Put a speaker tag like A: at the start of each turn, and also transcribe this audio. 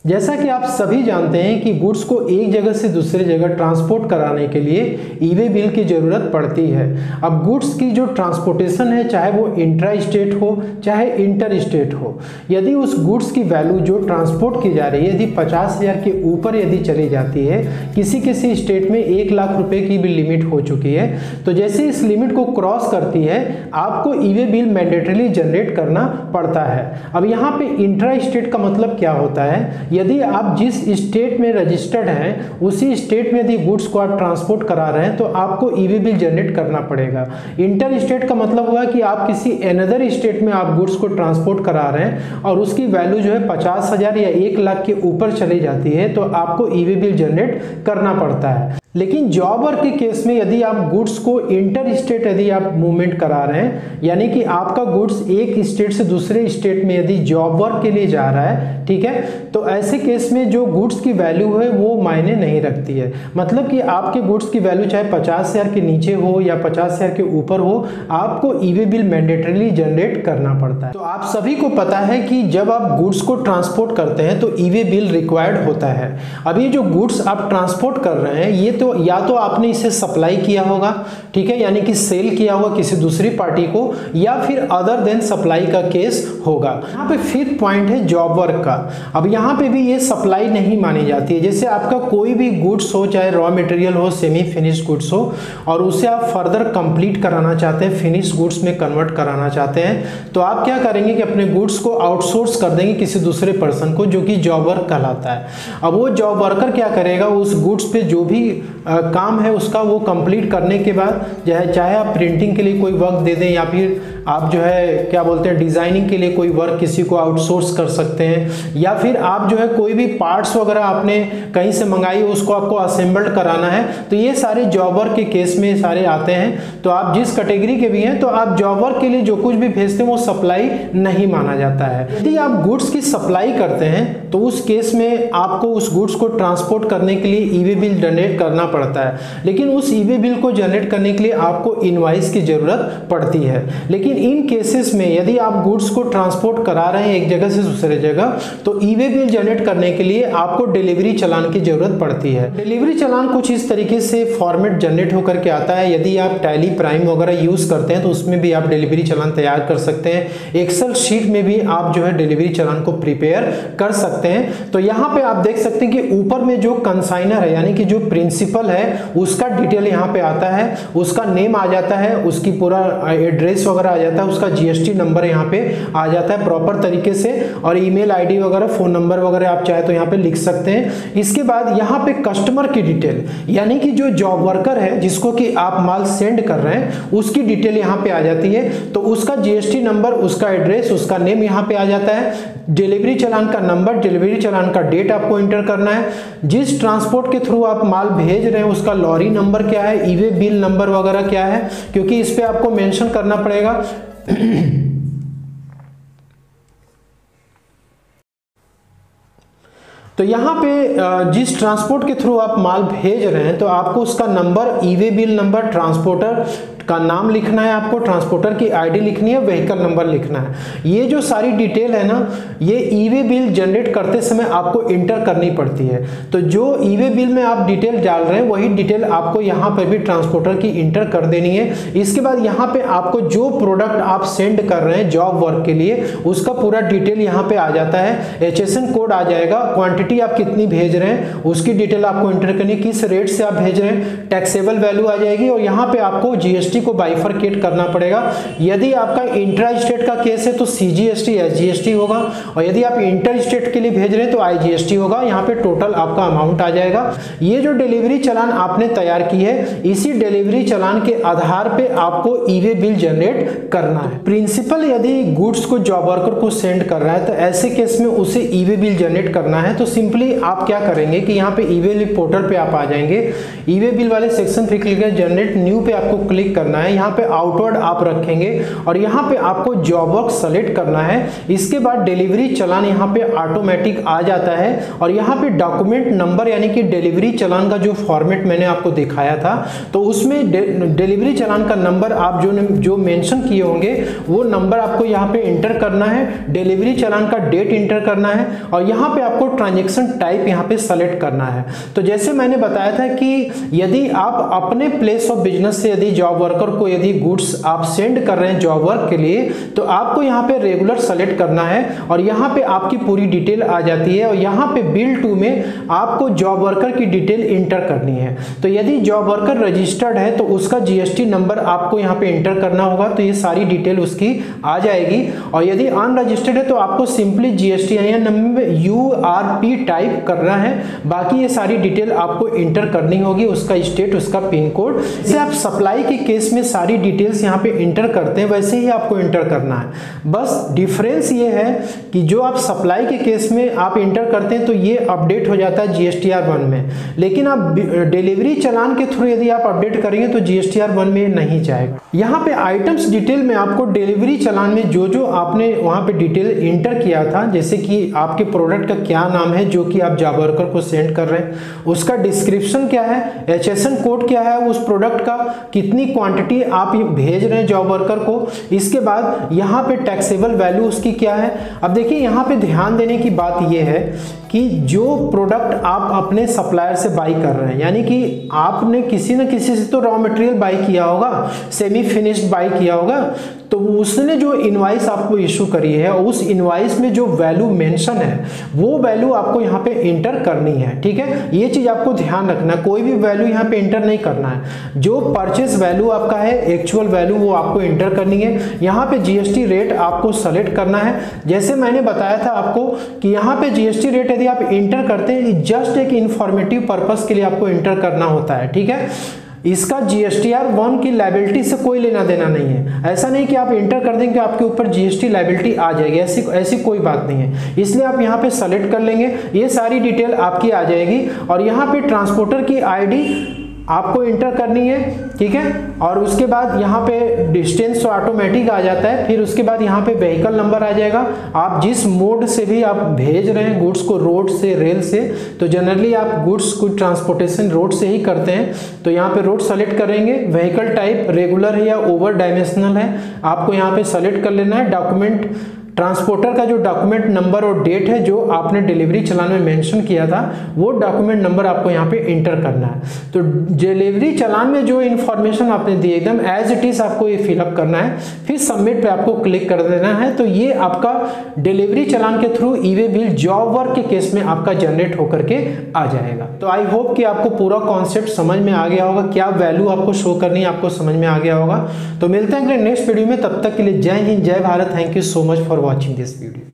A: जैसा कि आप सभी जानते हैं कि गुड्स को एक जगह से दूसरे जगह ट्रांसपोर्ट कराने के लिए ई-वे बिल की ज़रूरत पड़ती है। अब गुड्स की जो ट्रांसपोर्टेशन है, चाहे वो इंट्रा स्टेट हो चाहे इंटर स्टेट हो, यदि उस गुड्स की वैल्यू जो ट्रांसपोर्ट की जा रही है यदि 50,000 के ऊपर यदि चली जाती है, किसी स्टेट में 1 लाख रुपए की भी लिमिट हो चुकी है, तो जैसे इस लिमिट को क्रॉस करती है आपको ई-वे बिल मैंडेटरीली जनरेट करना पड़ता है। अब यहाँ पे इंट्रा स्टेट का मतलब क्या होता है? यदि आप जिस स्टेट में रजिस्टर्ड हैं उसी स्टेट में यदि गुड्स को आप ट्रांसपोर्ट करा रहे हैं तो आपको ई-वे बिल जनरेट करना पड़ेगा। इंटर स्टेट का मतलब हुआ कि आप किसी अनदर स्टेट में आप गुड्स को ट्रांसपोर्ट करा रहे हैं और उसकी वैल्यू जो है 50,000 या 1 लाख के ऊपर चली जाती है तो आपको ई-वे बिल जनरेट करना पड़ता है। लेकिन जॉब वर्क के केस में यदि आप गुड्स को इंटर स्टेट यदि आप मूवमेंट करा रहे हैं, यानी कि आपका गुड्स एक स्टेट से दूसरे स्टेट में यदि जॉब वर्क के लिए जा रहा है, ठीक है, तो ऐसे केस में जो गुड्स की वैल्यू है वो मायने नहीं रखती है। मतलब कि आपके गुड्स की वैल्यू चाहे 50,000 के नीचे हो या 50,000 के ऊपर हो, आपको ई-वे बिल मैंडेटरीली जनरेट करना पड़ता है। तो आप सभी को पता है कि जब आप गुड्स को ट्रांसपोर्ट करते हैं तो ई-वे बिल रिक्वायर्ड होता है। अब ये जो गुड्स आप ट्रांसपोर्ट कर रहे हैं ये तो या तो आपने इसे सप्लाई किया होगा, ठीक है, यानी कि सेल किया होगा किसी दूसरी पार्टी को, या फिर अदर देन सप्लाई का केस होगा। यहाँ पे फिफ्थ पॉइंट है जॉब वर्क का। अब यहाँ पे भी ये सप्लाई नहीं मानी जाती है। जैसे आपका कोई भी गुड्स हो, चाहे रॉ मटेरियल हो, सेमी फिनिश गुड्स हो, और उसे आप फर्दर कंप्लीट कराना चाहते हैं, फिनिश गुड्स में कन्वर्ट कराना चाहते हैं, तो आप क्या करेंगे कि अपने गुड्स को आउटसोर्स कर देंगे किसी दूसरे पर्सन को, जो कि जॉब वर्क कहलाता है। अब वो जॉब वर्कर क्या करेगा, उस गुड्स पे जो भी काम है उसका वो कंप्लीट करने के बाद चाहे आप प्रिंटिंग के लिए कोई वर्क दे दें या फिर आप जो है क्या बोलते हैं डिजाइनिंग के लिए कोई वर्क किसी को आउटसोर्स कर सकते हैं, या फिर आप जो है कोई भी पार्ट्स वगैरह आपने कहीं से मंगाई उसको आपको असेंबल्ड कराना है, तो ये सारे जॉब वर्क के केस में सारे आते हैं। तो आप जिस कैटेगरी के भी हैं तो आप जॉब वर्क के लिए जो कुछ भी भेजते हैं वो सप्लाई नहीं माना जाता है। यदि आप गुड्स की सप्लाई करते हैं तो उस केस में आपको उस गुड्स को ट्रांसपोर्ट करने के लिए ई-वे बिल जनरेट करना पड़ता है, लेकिन उस ई-वे बिल को जनरेट करने के लिए आपको इनवॉइस की जरूरत पड़ती है। लेकिन इन केसेस में यदि आप गुड्स को ट्रांसपोर्ट करा रहे हैं एक जगह से दूसरे जगह, तो ई-वे बिल जनरेट करने के लिए आपको डिलीवरी चालान की जरूरत पड़ती है। डिलीवरी चालान कुछ इस तरीके से फॉर्मेट जनरेट होकर के आता है। यदि आप टैली प्राइम वगैरह यूज करते हैं तो उसमें भी आप डिलीवरी चालान तैयार कर सकते हैं। एक्सेल शीट में भी आप जो है डिलीवरी चालान को प्रिपेयर कर सकते हैं। तो यहाँ पे आप देख सकते हैं कि ऊपर में जो कंसाइनर है यानी कि जो प्रिंसिपल है उसका डिटेल यहाँ पे आता है, उसका नेम आ जाता है, उसकी पूरा एड्रेस वगैरह आ जाता है, उसका जीएसटी नंबर यहाँ पे आ जाता है प्रॉपर तरीके से, और ईमेल आईडी वगैरह फोन नंबर वगैरह आप चाहे तो यहाँ पे लिख सकते हैं। इसके बाद यहाँ पे कस्टमर की डिटेल यानी कि जो जॉब वर्कर है जिसको कि आप माल सेंड कर रहे हैं उसकी डिटेल यहाँ पे आ जाती है। तो उसका जीएसटी नंबर, उसका एड्रेस, उसका नेम यहाँ पे आ जाता है। डिलीवरी चालान का नंबर, डिलीवरी चालान का डेट आपको एंटर करना है, जिस ट्रांसपोर्ट के थ्रू आप माल भेज रहे हैं उसका लॉरी नंबर क्या है, ई-वे बिल नंबर वगैरह क्या है, क्योंकि इस पे आपको मेंशन करना पड़ेगा। तो यहाँ पे जिस ट्रांसपोर्ट के थ्रू आप माल भेज रहे हैं तो आपको उसका number, e way bill number, transporter का नाम लिखना है, आपको ट्रांसपोर्टर की आईडी लिखनी है, व्हीकल नंबर लिखना है। ये जो सारी डिटेल है ना, ये ई-वे बिल जनरेट करते समय आपको इंटर करनी पड़ती है। तो जो ई-वे बिल में आप डिटेल डाल रहे हैं वही डिटेल आपको यहाँ पर भी ट्रांसपोर्टर की इंटर कर देनी है। इसके बाद यहाँ पे आपको जो प्रोडक्ट आप सेंड कर रहे हैं जॉब वर्क के लिए उसका पूरा डिटेल यहाँ पे आ जाता है। HSN कोड आ जाएगा, क्वांटिटी आप कितनी भेज रहे हैं उसकी डिटेल आपको इंटर करनी, किस रेट से आप भेज रहे हैं, टैक्सेबल वैल्यू आ जाएगी, और यहाँ पे आपको जीएसटी को बाइफरकेट करना पड़ेगा। यदि आपका इंट्रा स्टेट का केस है तो CGST SGST होगा, और यदि आप इंटर स्टेट के लिए भेज रहे हैं तो IGST होगा। यहाँ पे टोटल आपका अमाउंट आ जाएगा। ये जो डिलीवरी चालान आपने तैयार की है, इसी डिलीवरी चालान के आधार पे आपको ई-वे बिल जनरेट करना है। प्रिंसिपल यदि गुड्स को जॉब वर्कर को सेंड कर रहा है तो ऐसे केस में उसे ई-वे बिल जनरेट करना है। तो सिंपली आप क्या करेंगे कि यहाँ पे ई-वे बिल पोर्टल पे आप आ जाएंगे, ई-वे बिल वाले सेक्शन पे क्लिक कर जनरेट न्यू पे आपको क्लिक करना है, यहाँ पे आउटवर्ड आप रखेंगे और यहाँ पे आपको जॉब वर्क सेलेक्ट करना है। इसके बाद डिलीवरी चालान यहाँ पे ऑटोमेटिक आ जाता है और यहाँ पे डॉक्यूमेंट नंबर यानी कि डिलीवरी चालान का जो फॉर्मेट मैंने आपको दिखाया था, तो उसमें डिलीवरी चालान का नंबर आप जो मेंशन किए होंगे वो नंबर आपको यहाँ पे इंटर करना है, डिलीवरी चालान का डेट इंटर करना है और यहाँ पे आपको ट्रांजैक्शन टाइप यहाँ पे सेलेक्ट करना है। तो जैसे मैंने बताया था कि यदि आप अपने प्लेस ऑफ बिजनेस से यदि जॉब वर्कर को यदि गुड्स आप सेंड कर रहे हैं जॉब वर्क के लिए, तो आपको यहाँ पे रेगुलर सेलेक्ट करना है और यहाँ पे आपकी पूरी डिटेल आ जाती है और यहाँ पे बिल टू में आपको जॉब वर्कर की डिटेल इंटर करनी है। तो यदि जॉब वर्कर रजिस्टर्ड है तो उसका जीएसटी नंबर आपको यहाँ पे इंटर करना होगा, तो ये सारी डिटेल उसकी आ जाएगी। और यदि अनरजिस्टर्ड है तो आपको simply GST number URP type करना है, बाकी ये सारी डिटेल आपको इंटर करनी होगी, उसका स्टेट, उसका पिन कोड। इसे आप सप्लाई के केस में सारी डिटेल्स यहाँ पे इंटर करते हैं, वैसे ही आपको इंटर करना है। बस डिफरेंस ये है कि जो आप सप्लाई के केस में आप इंटर करते हैं तो ये अपडेट हो जाता है GSTR1 में, लेकिन आप डिलीवरी चालान के थ्रू यदि आप अपडेट करेंगे तो GSTR1 में नहीं जाएगा। यहाँ पे आइटम्स डिटेल में आपको डिलीवरी चालान में जो आपने वहाँ पे डिटेल इंटर किया था, जैसे कि आपके प्रोडक्ट का क्या नाम है जो कि आप जॉब वर्कर को सेंड कर रहे हैं, उसका डिस्क्रिप्शन क्या है, HSN कोड क्या है उस प्रोडक्ट का, कितनी क्वांटिटी आप भेज रहे हैं जॉब वर्कर को, इसके बाद यहाँ पे टैक्सेबल वैल्यू उसकी क्या है। अब देखिए यहाँ पे ध्यान देने की बात ये है कि जो प्रोडक्ट आप अपने सप्लायर से बाई कर रहे हैं, यानी कि आपने किसी न किसी से तो रॉ मटेरियल बाई किया होगा, सेमी फिनिश्ड बाई किया होगा, तो उसने जो इनवाइस आपको इशू करी है उस इनवाइस में जो वैल्यू मेंशन है वो वैल्यू आपको यहाँ पे इंटर करनी है। ठीक है, ये चीज आपको ध्यान रखना, कोई भी वैल्यू यहाँ पे इंटर नहीं करना है। जो परचेस वैल्यू आपका है, एक्चुअल वैल्यू, वो आपको इंटर करनी है। यहाँ पे जीएसटी रेट आपको सेलेक्ट करना है। जैसे मैंने बताया था आपको कि यहाँ पे जीएसटी रेट यदि आप इंटर करते हैं जस्ट एक इंफॉर्मेटिव पर्पस के लिए आपको इंटर करना होता है। ठीक है, इसका GSTR1 की लायबिलिटी से कोई लेना देना नहीं है। ऐसा नहीं कि आप इंटर कर देंगे आपके ऊपर GST लायबिलिटी आ जाएगी, ऐसी कोई बात नहीं है। इसलिए आप यहाँ पे सेलेक्ट कर लेंगे, ये सारी डिटेल आपकी आ जाएगी और यहाँ पे ट्रांसपोर्टर की ID आपको इंटर करनी है। ठीक है, और उसके बाद यहाँ पे डिस्टेंस तो ऑटोमेटिक आ जाता है, फिर उसके बाद यहाँ पे व्हीकल नंबर आ जाएगा। आप जिस मोड से भी आप भेज रहे हैं गुड्स को, रोड से, रेल से, तो जनरली आप गुड्स को ट्रांसपोर्टेशन रोड से ही करते हैं, तो यहाँ पे रोड सेलेक्ट करेंगे। व्हीकल टाइप रेगुलर है या ओवर डायमेंशनल है आपको यहाँ पे सेलेक्ट कर लेना है। डॉक्यूमेंट, ट्रांसपोर्टर का जो डॉक्यूमेंट नंबर और डेट है जो आपने डिलीवरी चालान में मेंशन किया था वो डॉक्यूमेंट नंबर आपको यहाँ पे इंटर करना है। तो डिलीवरी चालान में जो इन्फॉर्मेशन आपने दी एकदम एज इट इज आपको ये फिलअप करना है, फिर सबमिट पे आपको क्लिक कर देना है। तो ये आपका डिलीवरी चालान के through e way bill job work के केस में आपका जनरेट होकर के आ जाएगा। तो आई होप कि आपको पूरा कॉन्सेप्ट समझ में आ गया होगा, क्या वैल्यू आपको शो करनी है आपको समझ में आ गया होगा। तो मिलते हैं नेक्स्ट वीडियो में, तब तक के लिए जय हिंद, जय Bharat. Thank you so much for watching this video.